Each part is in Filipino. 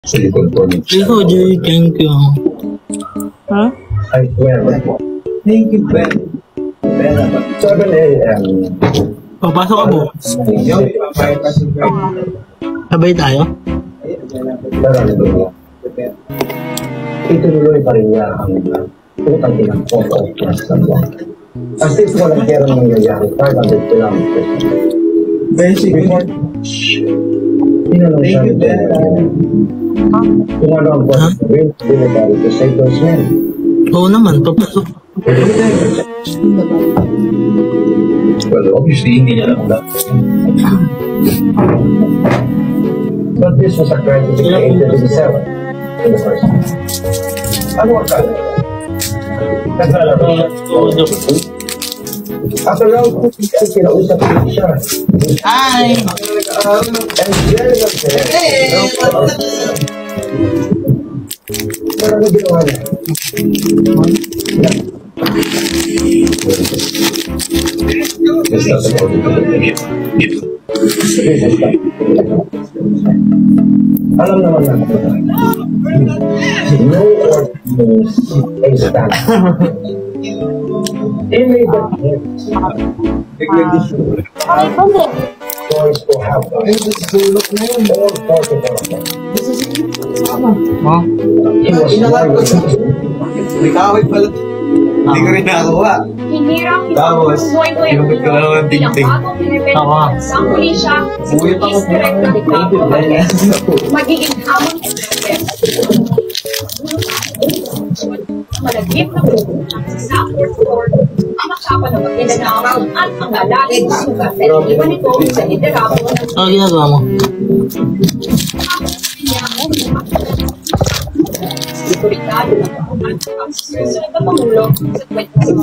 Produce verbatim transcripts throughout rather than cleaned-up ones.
Sa likod po. Ikaw, Jay, thank you. Ha? Ay, well, thank you, Ben. Ben, seven a m Papasok ka po. Sabay tayo? Ituloy pa rin niya ang utang inang photo ng San As if walang perang nangyayari, five hundred kilometers. Basically, tinanong siya ni Ben kung ano ang pwede gawin military to save those men. Oo naman, papasok. Well, obviously, hindi niya lang alam. But this was a crime to be created in the cell in the first place. Ano ang kala? Nagkala ba? At around two p m kinausap ko siya. Hi! And then, hey! Pero ano ginawa niya? This is not alam naman na no ordinance a stand. He made the choice to have all possible. He was Likawit pala. Hindi ko rin nakakuha. Tapos, inupit ko lang ang tingting. Ako. Buyot ako po. Magiging hamon malagip na po sa fourth floor ang makapa na magkinanakaw at ang lalaki sa sugat at iwan nito sa liderabo ng Ano ginagawa mo? seguridad at ang susunod na pangulo sa twenty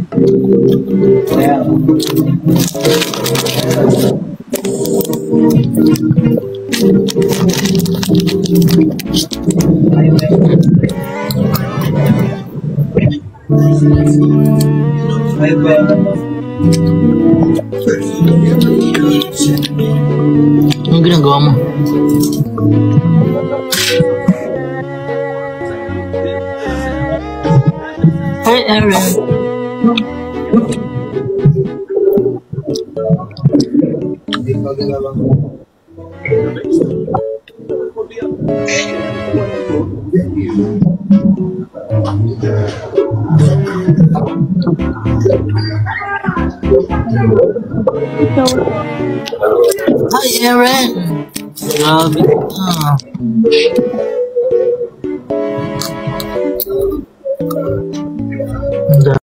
Anong ginagawa mo? Hi, Aaron. Hi, Aaron. Grabe ka.